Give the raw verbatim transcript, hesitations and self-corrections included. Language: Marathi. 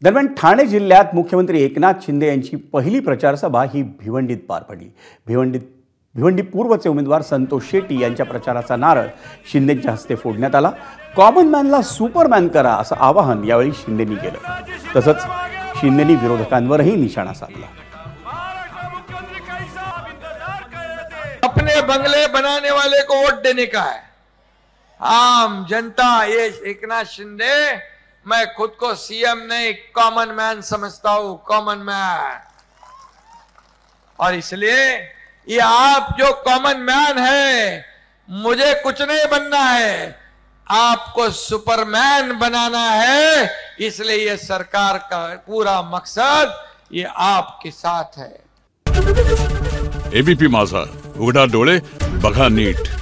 दरम्यान ठाणे जिल्ह्यात मुख्यमंत्री एकनाथ शिंदे यांची पहिली प्रचार सभा ही भिवंडीत पार पडली। भिवंडीत भिवंडी पूर्वचे उमेदवार संतोष शेट्टी यांच्या प्रचाराचा नारळ शिंदेंच्या हस्ते फोडण्यात आला। कॉमन मॅनला सुपरमॅन करा असं आवाहन यावेळी शिंदेंनी केलं। तसंच शिंदेंनी विरोधकांवरही निशाणा साधला। अपने बंगले बनाने वाले को वोट देने का है। आम जनता ये एकनाथ शिंदे, मैं खुद को सीएम नहीं कॉमन मैन समझता हूं, कॉमन मैन। और इसलिए ये आप जो कॉमन मैन है, मुझे कुछ नहीं बनना है, आपको सुपरमैन बनाना है। इसलिए ये सरकार का पूरा मकसद ये आपके साथ है। एबीपी माझा, उघडा डोळे बघा नीट।